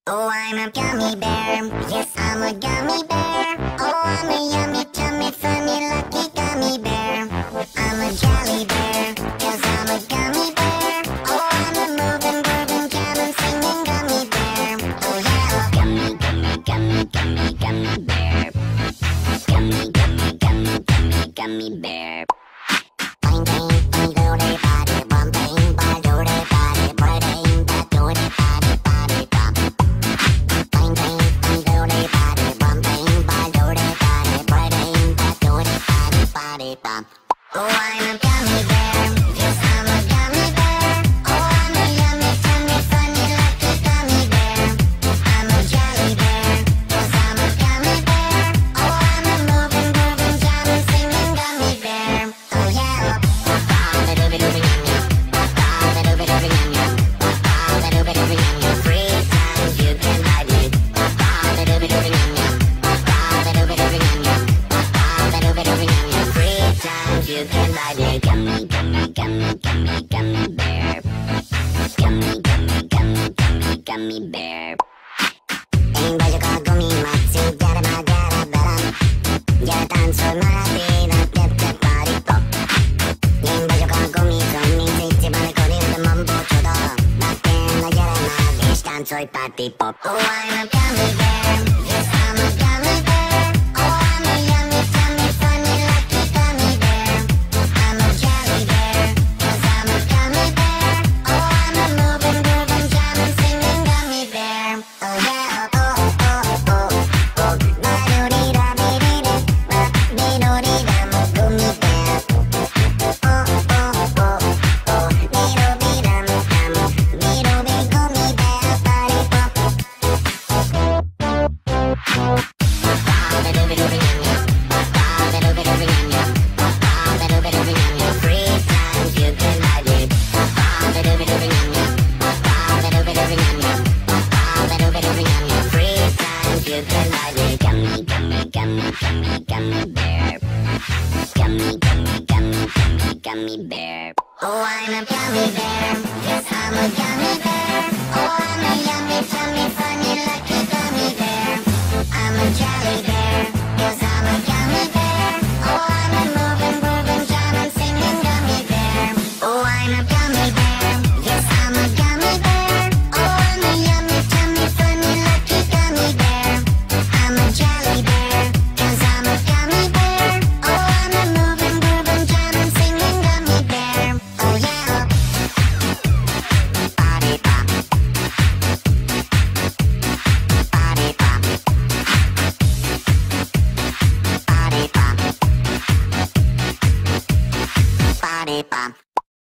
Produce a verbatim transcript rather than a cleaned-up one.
Oh, I'm a gummy bear. Yes, I'm a gummy bear. Oh, I'm a yummy, tummy, funny, lucky gummy bear. I'm a jelly bear, cause I'm a gummy bear. Oh, I'm a moving, grooving, jamming, singing gummy bear. Oh, yeah. Gummy, gummy, gummy, gummy, gummy bear. Gummy, gummy, gummy, gummy, gummy bear. Bang, bang, bang, do they body, bum, bang, bang, do they body, bang, bang, bang, do they body, body, bum. Bang, bang, bang, do they body, bum, bang, bang, do they body, bang, bang, bang, do they body, body, bum. Oh, I'm a gummy bear. Yes, I'm a gummy bear. Oh, I'm a yummy, tummy, funny, lucky gummy bear. I'm a jelly bear, cause I'm a gummy bear. Oh, I'm a moving, grooving, jamming, singing gummy bear. Oh, yeah. Free time, you can ride it. Free time, you can ride it. Gummy, gummy, gummy, gummy, gummy bear. Gummy, gummy, gummy, gummy, gummy bear. Ain't baju ka gumi matsi, jara ma jara baram. Jara tanso marati, na tep tep party pop. Ain't baju ka gumi zoning, zizi bane kori uda mambo chodo. Batten na jara ma bish tansoy party pop. Oh, I'm a gummy bear. Yes, I'm a gummy bear. Oh, I'm a yummy, tummy, funny, lucky gummy bear. I'm a jelly bear, cause I'm a gummy bear. Oh, I'm a moving, grooving, jamming, singing gummy bear. Oh, yeah. Oh, oh, oh, oh, oh. Ba-do-dee-da, be-dee-dee, ba-dee-do-dee-da, mo gummy bear. Oh, oh, oh, oh. Be-do-be-dum, dum, be-do-be gummy bear, party pop. Free time, you can ride it. Free time, you can ride it. Gummy, gummy, gummy, gummy, gummy bear. Gummy, gummy, gummy, gummy, gummy bear. Oh, I'm a gummy bear. Yes, I'm a gummy bear. Oh, I'm a yummy, tummy, funny, lucky gummy bear. I'm a jelly bear, cause I'm a gummy bear. Oh, I'm a moving, grooving, jamming, singing gummy bear. Oh, I'm a gummy bear. Yes, I'm a gummy bear. Oh, I'm a yummy, tummy, funny, lucky gummy bear. I'm a jelly bear, cause I'm a gummy bear. Oh, I'm a moving, grooving, jamming, singing gummy bear. Oh, yeah. Party pop. Party pop. Party pop. Party pop.